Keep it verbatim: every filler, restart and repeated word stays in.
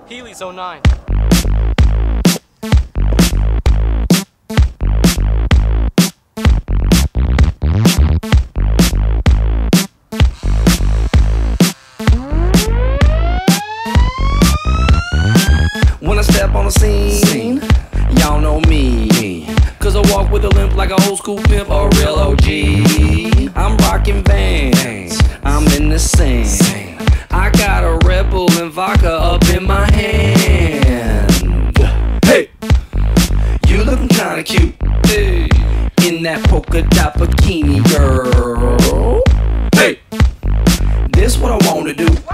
Heeleys oh nine. When I step on the scene, y'all know me, cause I walk with a limp like an old school pimp or a real O G. I'm rocking Vans, I'm in the scene. I got a Red Bull and vodka up in my hand. Hey, you looking kinda cute, hey, in that polka dot bikini, girl. Hey, this what I wanna do.